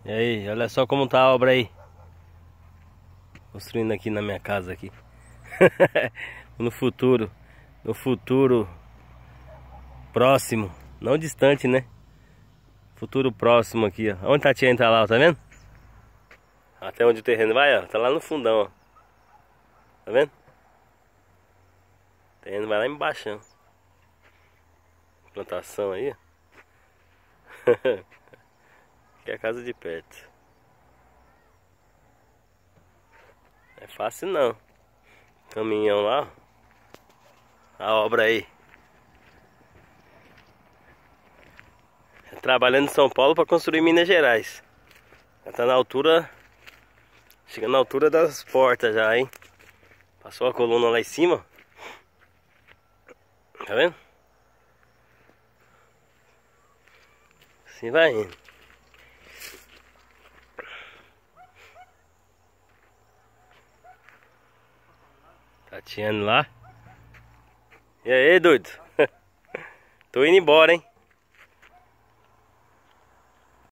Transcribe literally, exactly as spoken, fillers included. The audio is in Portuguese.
E aí, olha só como tá a obra aí. Construindo aqui na minha casa aqui. No futuro. No futuro próximo. Não distante, né? Futuro próximo aqui, ó. Onde tá a tia entra lá, ó, tá vendo? Até onde o terreno vai, ó. Tá lá no fundão, ó. Tá vendo? O terreno vai lá embaixo, ó. Plantação aí, ó. Aqui é a casa de perto. Não é fácil não. Caminhão lá, ó. A obra aí. Trabalhando em São Paulo para construir Minas Gerais. Já tá na altura. Chegando na altura das portas já, hein? Passou a coluna lá em cima. Tá vendo? Assim vai indo. Tatiane lá. E aí, doido? Tô indo embora, hein?